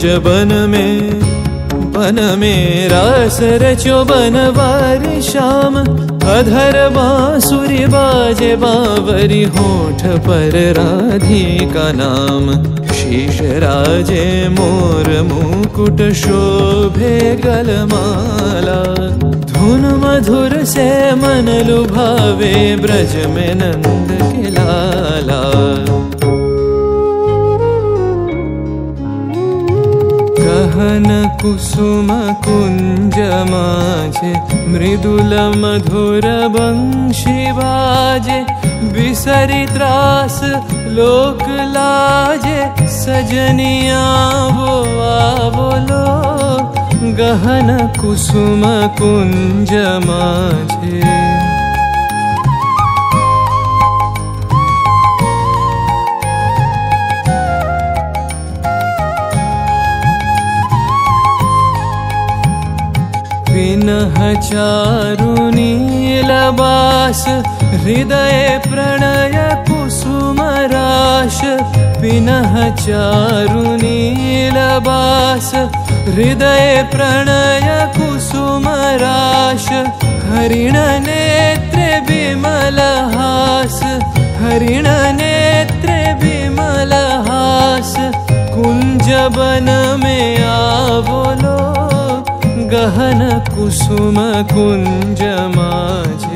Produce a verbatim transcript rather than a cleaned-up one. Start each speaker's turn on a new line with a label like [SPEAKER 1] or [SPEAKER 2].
[SPEAKER 1] बन में बन में रास रचो बनवारी श्याम। अधर बांसुरी बाजे बावरी होठ पर राधिका नाम। शीश राजे मोर मुकुट शोभे गलमाला। धुन मधुर से मन लुभावे ब्रज में नंद के लाला। गहन कुसुम कुंज माझे मृदुल मधुर बंशी बाजे। बिसरी त्रास लोक लाजे सजनिया वो बोलो। गहन कुसुम कुंज माझे पिनह चारु नीलबास। हृदय प्रणय कुसुम राश। पिनह चारु नीलबास। हृदय प्रणय कुसुम राश। हरिण नेत्रे विमल हास। हरिण नेत्रे विमल हास। कुंज बन में आवलो। गहन कुसुम कुंज माझे।